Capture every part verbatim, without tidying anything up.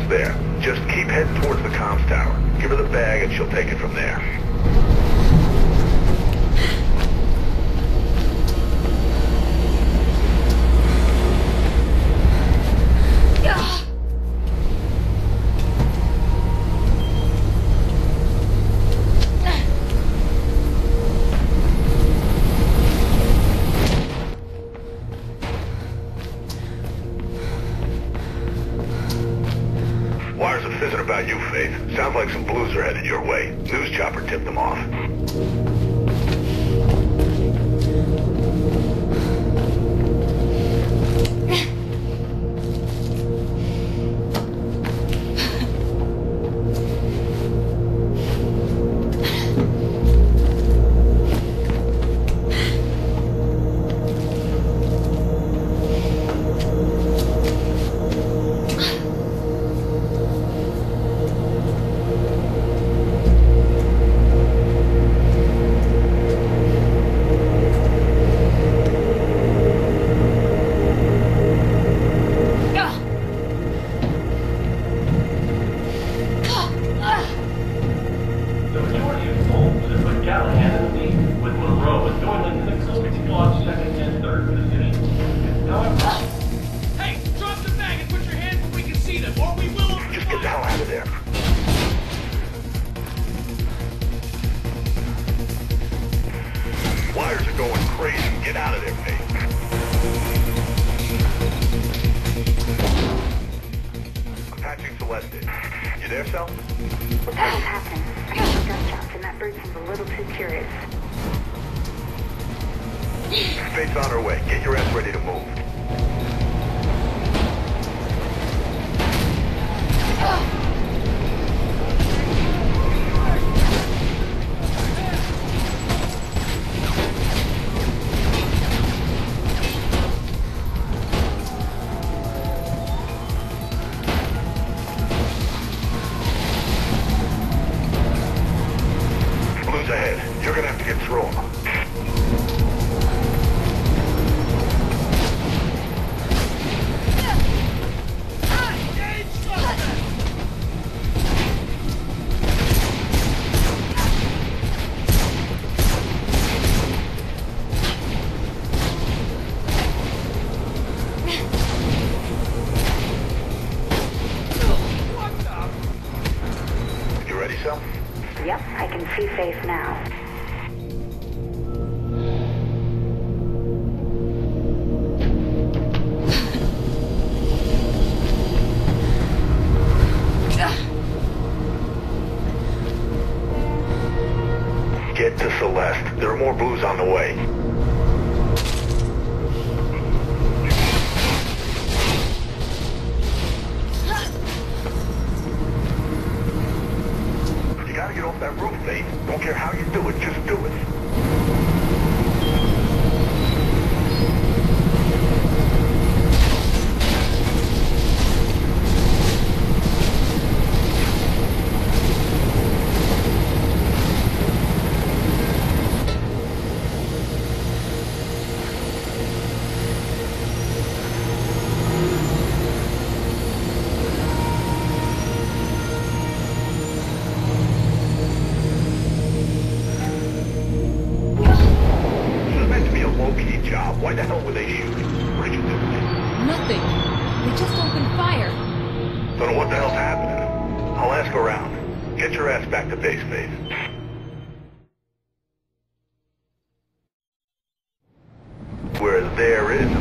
there. Just keep heading towards the comms tower. Give her the bag and she'll take it from there. Wires are fizzing about you, Faith. Sounds like some blues are headed your way. News chopper tipped them off. Wires are going crazy. Get out of there, Faith. I'm patching Celeste in. You there, Sal? What's happening? I heard some gunshots and that bird seems a little too curious. Faith's on her way. Get your ass ready to move. Ahead. You're gonna have to get through them. You ready, Sal? Yep, I can see Faith now. Get to Celeste. There are more blues on the way. You gotta get off that roof, Faith. Don't care how you do it, just do it. Why the hell were they shooting? What did you do? Nothing. They just opened fire. Don't know what the hell's happening. I'll ask around. Get your ass back to base, Faith. Where there is...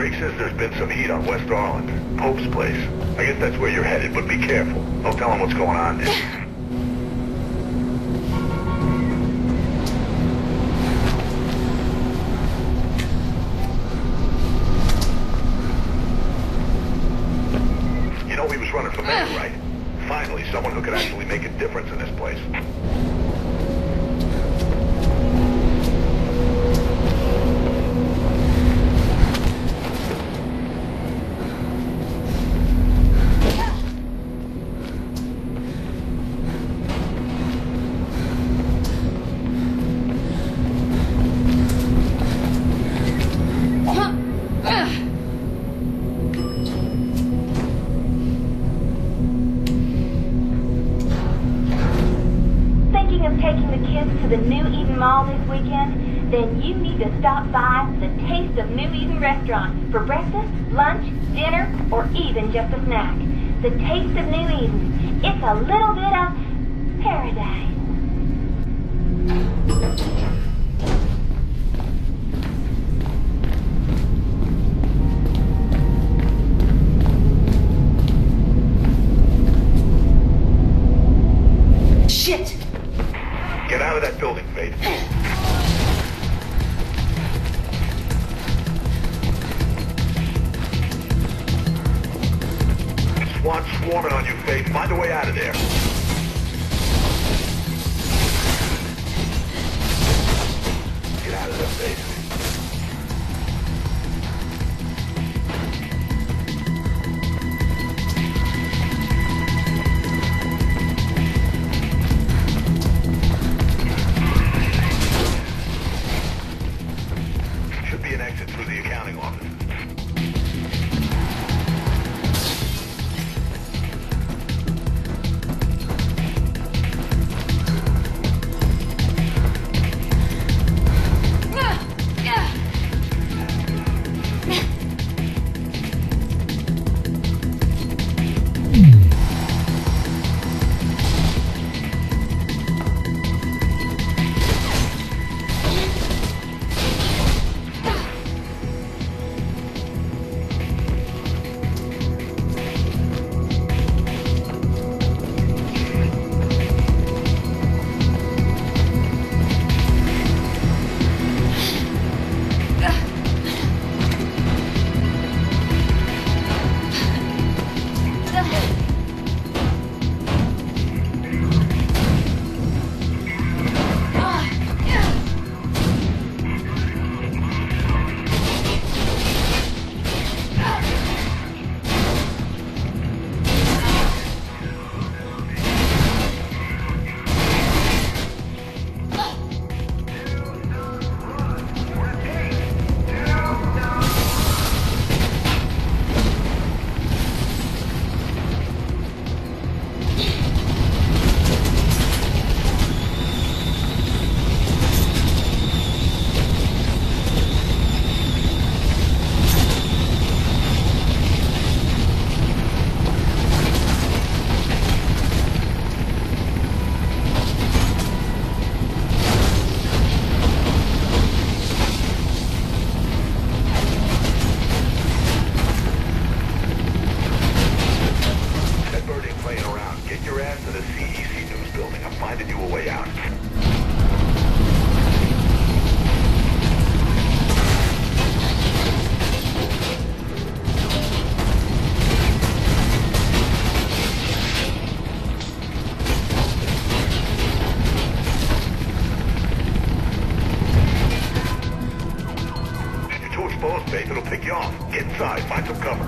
Drake says there's been some heat on West Arlen. Pope's place. I guess that's where you're headed, but be careful. Don't tell him what's going on there. You know he was running for mayor, right? Finally, someone who could actually make a difference in this place. The New Eden Mall this weekend, then you need to stop by the Taste of New Eden restaurant for breakfast, lunch, dinner, or even just a snack. The Taste of New Eden. It's a little bit of paradise. Shit! Get out of that building, Faith. SWAT swarming on you, Faith. Find a way out of there. Get out of there, Faith. An exit through the accounting office. Faith, it'll pick you off. Get inside, find some cover.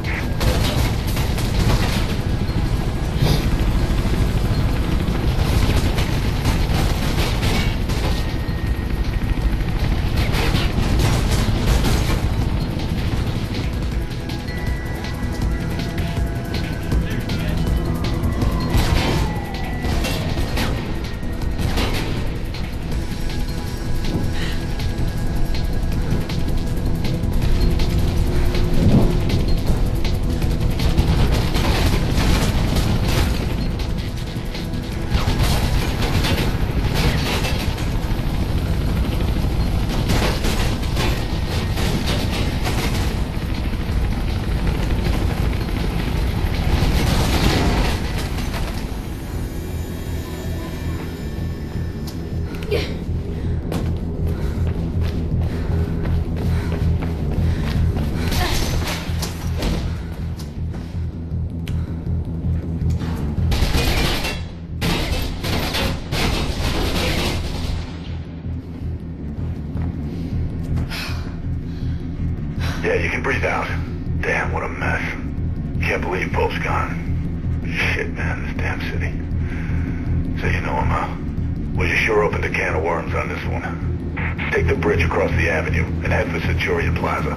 Yeah, you can breathe out. Damn, what a mess. Can't believe Pope's gone. Shit, man, this damn city. So you know him, huh? Well, you sure opened a can of worms on this one. Take the bridge across the avenue and head for Centurion Plaza.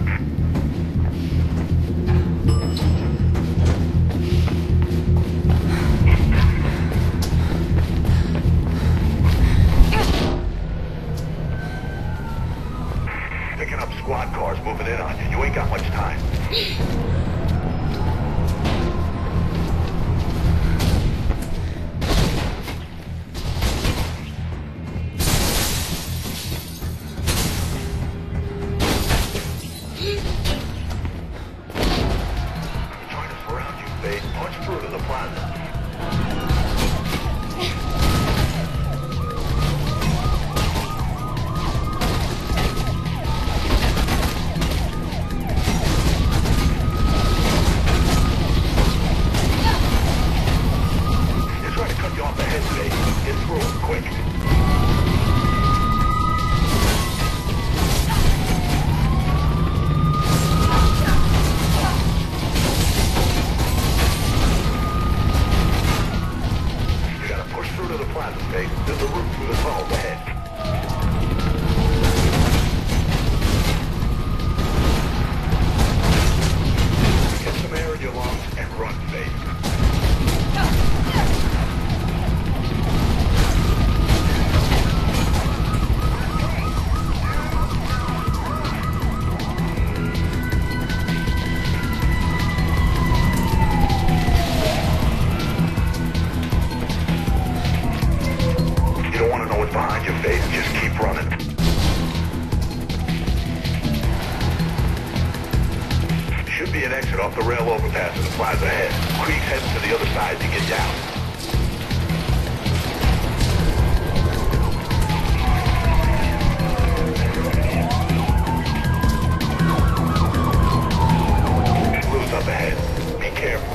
Picking up squad cars moving in on you. You ain't got much time. Trying to surround you, Faye. Punch through to the plaza. There's a route through the tunnels ahead. Get some air in your lungs and run, Faith. Behind your face, just keep running. Should be an exit off the rail overpass in the plaza ahead. Creek's heading to the other side to get down. Blue's up ahead. Be careful.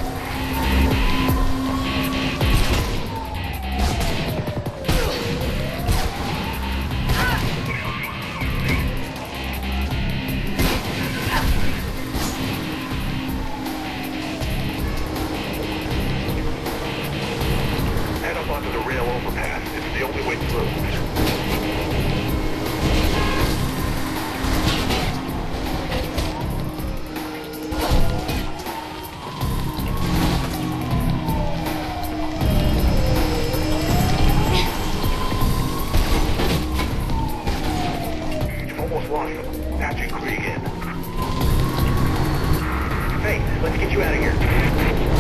Onto the rail overpass. It's the only way through. You've almost lost them. Patching Krieg in. Hey, let's get you out of here.